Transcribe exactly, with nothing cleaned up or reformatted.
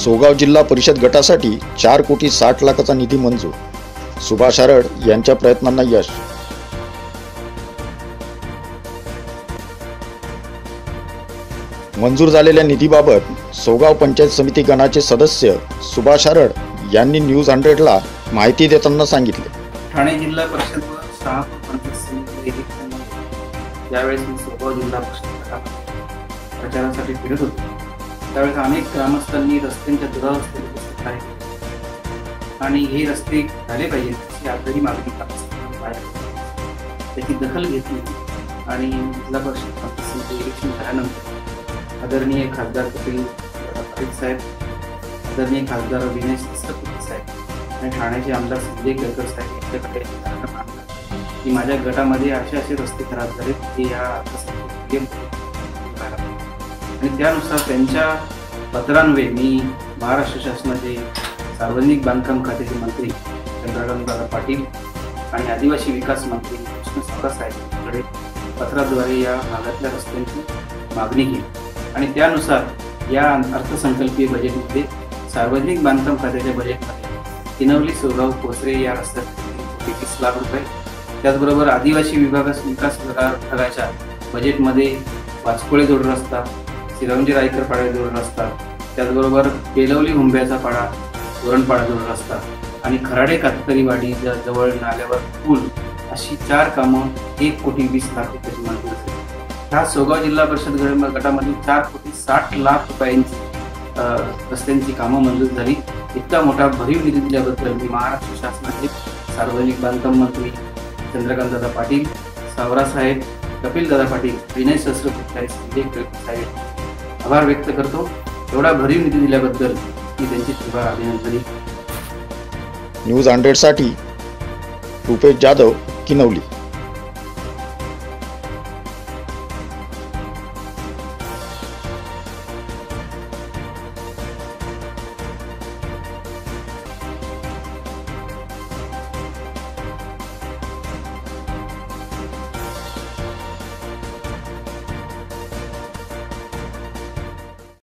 सोगाव जिल्हा परिषद गटासाठी चार कोटी साठ लाखाचा निधी मंजूर. सुभाष हरड यांच्या प्रयत्नांना यश. मंजूर झालेल्या निधीबाबत सोगाव पंचायत समिती गणाचे सदस्य सुभाष हरड यांनी न्यूज हंड्रेडला माहिती देताना सांगितले. ठाणे जिल्हा परिषद व सहा पंचायत समिती इलेक्शनमध्ये ज्यावेळेस मी सोगाव जिल्हा परिषद प्रचारासाठी फिरत होतो त्यावेळेस अनेक ग्रामस्थांनी रस्त्यांच्या दुरावस्थेत उपस्थित आहेत आणि हे रस्ते झाले पाहिजेत अशी आग्रही मागणी त्याची दखल घेतली आणि जिल्हा परिषद पंचायत समिती इलेक्शन झाल्यानंतर आदरणीय खासदार कपिल पाटील साहेब, आदरणीय खासदार विनय सहस्त्रबुद्धे साहेब आणि ठाण्याचे आमदार संजय केळकर साहेब यांच्याकडे मागणं की माझ्या गटामध्ये असे असे रस्ते खराब झाले की या आणि त्यानुसार त्यांच्या पत्रान्वये मी महाराष्ट्र शासनाचे सार्वजनिक बांधकाम खात्याचे मंत्री चंद्रकांतदादा पाटील आणि आदिवासी विकास मंत्री कृष्ण सावरा साहेबांकडे पत्राद्वारे या भागातल्या रस्त्यांची मागणी केली आणि त्यानुसार या अर्थसंकल्पीय बजेटमध्ये सार्वजनिक बांधकाम खात्याच्या बजेटमध्ये किनवली सोगाव कोसरे या रस्त्यासाठी तीस लाख रुपये, त्याचबरोबर आदिवासी विभागास विकास विभागाच्या बजेटमध्ये वाचकोळे जोड रस्ता, सिरंजी रायकर पाडा जोड रस्ता, त्याचबरोबर बेलवली हुंब्याचा पाडा धोरणपाडा जोड रस्ता आणि खराडे कातकरीवाडी जवळ नाल्यावर पूल अशी चार कामं एक कोटी वीस लाख रुपयाची मंजूर झाली. ह्या सोगाव जिल्हा परिषद गटामध्ये चार कोटी साठ लाख रुपयांची रस्त्यांची कामं मंजूर झाली. इतका मोठा भरीव निधी दिल्याबद्दल मी महाराष्ट्र शासनाचे सार्वजनिक बांधकाम मंत्री चंद्रकांतदादा पाटील, सावरा साहेब, कपिलदादा पाटील, विनय सहस्त्रबुद्धे, संजय केळकर साहेब आभार व्यक्त करतो. एवढा भरीव निधी दिल्याबद्दल मी त्यांची तीव्र अभिनंदन. न्यूज हंड्रेड साठी रुपेश जाधव, किनवली.